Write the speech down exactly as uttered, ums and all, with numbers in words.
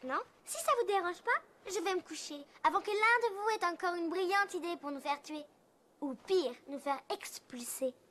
maintenant. Si ça vous dérange pas, je vais me coucher avant que l'un de vous ait encore une brillante idée pour nous faire tuer. Ou pire, nous faire expulser.